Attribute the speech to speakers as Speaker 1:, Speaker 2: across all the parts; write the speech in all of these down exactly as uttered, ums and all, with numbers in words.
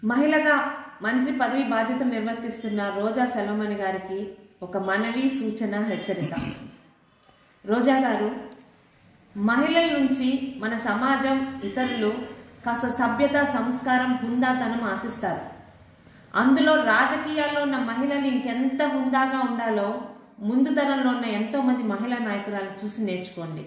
Speaker 1: మహిళగా మంత్రి పదవి బాధ్యతలు నిర్వర్తిస్తున్న రోజా సెల్వమణి గారికి ఒక మనవి, సూచన, హెచ్చరిక. రోజా గారు, మహిళల నుంచి మన సమాజం, ఇతరులు కాస్త సభ్యత, సంస్కారం, హుందాతనం ఆశిస్తారు. అందులో రాజకీయాల్లో ఉన్న మహిళలు ఇంకెంత హుందాగా ఉండాలో ముందు తరంలో ఉన్న ఎంతో మంది మహిళా నాయకురాలను చూసి నేర్చుకోండి.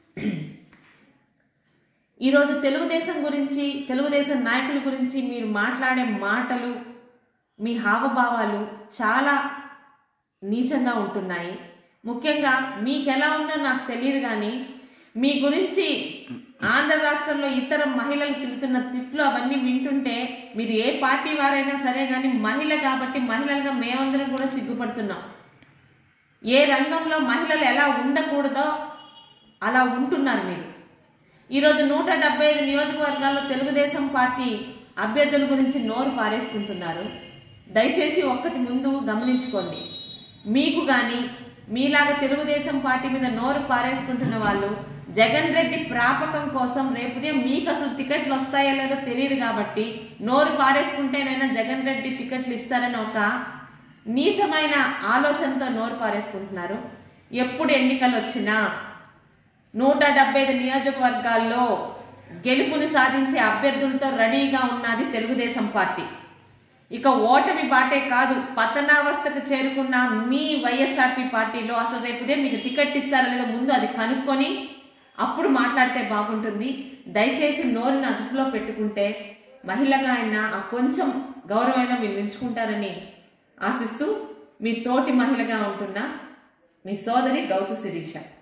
Speaker 1: ఈరోజు తెలుగుదేశం గురించి, తెలుగుదేశం నాయకుల గురించి మీరు మాట్లాడే మాటలు, మీ హావభావాలు చాలా నీచంగా ఉంటున్నాయి. ముఖ్యంగా మీకు ఎలా ఉందో నాకు తెలియదు, కానీ మీ గురించి ఆంధ్ర రాష్ట్రంలో ఇతర మహిళలు తిరుగుతున్న తిట్లు అవన్నీ వింటుంటే మీరు ఏ పార్టీ వారైనా సరే కానీ మహిళ కాబట్టి మహిళలుగా మేమందరం కూడా సిగ్గుపడుతున్నాం. ఏ రంగంలో మహిళలు ఎలా ఉండకూడదో అలా ఉంటున్నారు మీరు. ఈరోజు నూట డెబ్బై ఐదు నియోజకవర్గాల్లో తెలుగుదేశం పార్టీ అభ్యర్థుల గురించి నోరు పారేసుకుంటున్నారు. దయచేసి ఒక్కటి ముందు గమనించుకోండి. మీకు కానీ మీలాగా తెలుగుదేశం పార్టీ మీద నోరు పారేసుకుంటున్న వాళ్ళు జగన్ రెడ్డి ప్రాపకం కోసం రేపు ఉదయం మీకు అసలు టికెట్లు వస్తాయో లేదో తెలియదు కాబట్టి నోరు పారేసుకుంటేనైనా జగన్ రెడ్డి టికెట్లు ఇస్తారని ఒక నీచమైన ఆలోచనతో నోరు పారేసుకుంటున్నారు. ఎప్పుడు ఎన్నికలు వచ్చినా నూట డెబ్బై ఐదు నియోజకవర్గాల్లో గెలుపుని సాధించే అభ్యర్థులతో రెడీగా ఉన్నది తెలుగుదేశం పార్టీ. ఇక ఓటమి బాటే కాదు, పతనావస్థకు చేరుకున్న మీ వైఎస్ఆర్పీ పార్టీలో అసలు రేపు ఉదయం మీకు టికెట్ ఇస్తారో లేదో ముందు అది కనుక్కొని అప్పుడు మాట్లాడితే బాగుంటుంది. దయచేసి నోరుని అదుపులో పెట్టుకుంటే మహిళగా అయినా ఆ కొంచెం గౌరవమైనా మీరు నిలుచుకుంటారని ఆశిస్తూ మీ తోటి మహిళగా ఉంటున్న మీ సోదరి గౌతు శిరీష.